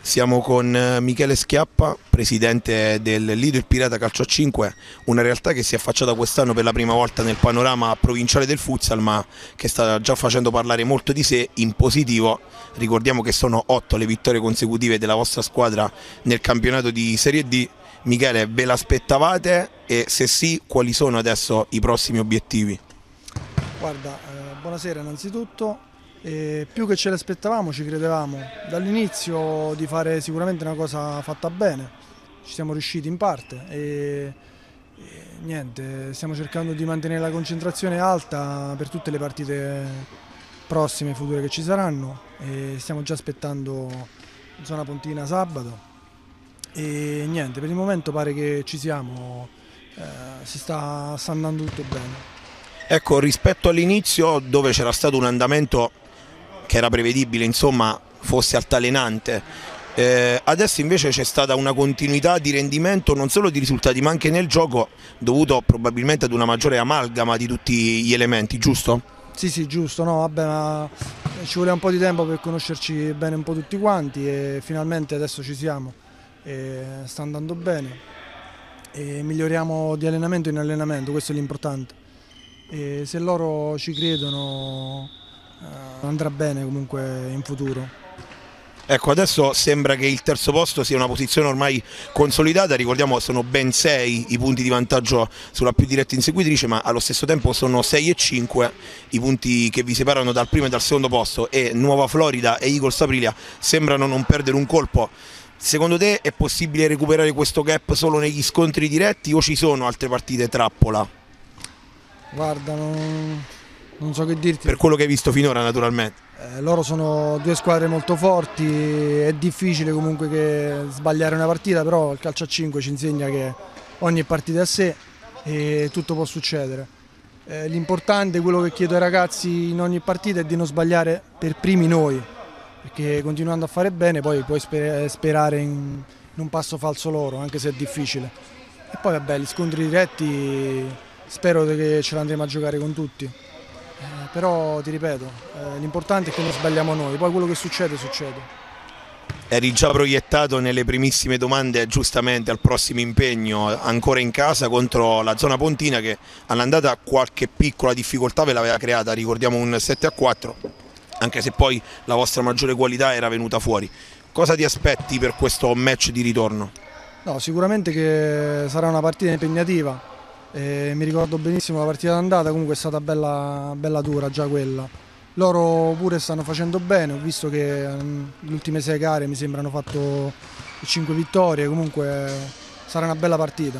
Siamo con Michele Schiappa, presidente del Lido Il Pirata Calcio a 5, una realtà che si è affacciata quest'anno per la prima volta nel panorama provinciale del futsal, ma che sta già facendo parlare molto di sé in positivo. Ricordiamo che sono 8 le vittorie consecutive della vostra squadra nel campionato di Serie D. Michele, ve l'aspettavate e se sì, quali sono adesso i prossimi obiettivi? Guarda, buonasera innanzitutto. Più che ce l'aspettavamo, ci credevamo dall'inizio di fare sicuramente una cosa fatta bene, ci siamo riusciti in parte e niente, stiamo cercando di mantenere la concentrazione alta per tutte le partite prossime e future che ci saranno e stiamo già aspettando zona Pontina sabato e niente, per il momento pare che ci siamo, sta andando tutto bene. Ecco, rispetto all'inizio dove c'era stato un andamento che era prevedibile, insomma, fosse altalenante, adesso invece c'è stata una continuità di rendimento non solo di risultati ma anche nel gioco, dovuto probabilmente ad una maggiore amalgama di tutti gli elementi, giusto? Sì, giusto, no, vabbè, ma ci voleva un po' di tempo per conoscerci bene un po' tutti quanti e finalmente adesso ci siamo, sta andando bene e miglioriamo di allenamento in allenamento, questo è l'importante. E se loro ci credono andrà bene comunque in futuro. Ecco, adesso sembra che il terzo posto sia una posizione ormai consolidata, ricordiamo sono ben 6 i punti di vantaggio sulla più diretta inseguitrice, ma allo stesso tempo sono 6 e 5 i punti che vi separano dal primo e dal secondo posto e Nuova Florida e Eagles Aprilia sembrano non perdere un colpo. Secondo te è possibile recuperare questo gap solo negli scontri diretti o ci sono altre partite trappola? Guarda, non so che dirti. Per quello che hai visto finora naturalmente. Loro sono due squadre molto forti, è difficile comunque che sbagliare una partita, però il calcio a 5 ci insegna che ogni partita è a sé e tutto può succedere. L'importante, quello che chiedo ai ragazzi in ogni partita è di non sbagliare per primi noi, perché continuando a fare bene poi puoi sperare in un passo falso loro, anche se è difficile. E poi vabbè, gli scontri diretti spero che ce l'andremo a giocare con tutti. Però ti ripeto, l'importante è che non sbagliamo noi, poi quello che succede, succede. Eri già proiettato nelle primissime domande giustamente al prossimo impegno, ancora in casa contro la zona pontina che all'andata qualche piccola difficoltà ve l'aveva creata, ricordiamo un 7-4, anche se poi la vostra maggiore qualità era venuta fuori. Cosa ti aspetti per questo match di ritorno? No, sicuramente che sarà una partita impegnativa. Mi ricordo benissimo la partita d'andata, comunque è stata bella dura già quella. Loro pure stanno facendo bene, ho visto che le ultime 6 gare mi sembrano fatto 5 vittorie, comunque sarà una bella partita.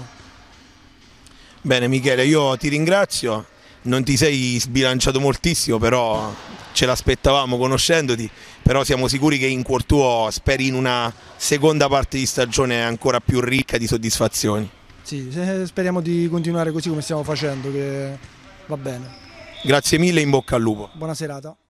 Bene Michele, io ti ringrazio, non ti sei sbilanciato moltissimo, però ce l'aspettavamo conoscendoti, però siamo sicuri che in cuor tuo speri in una seconda parte di stagione ancora più ricca di soddisfazioni. Sì, speriamo di continuare così come stiamo facendo, che va bene. Grazie mille e in bocca al lupo. Buona serata.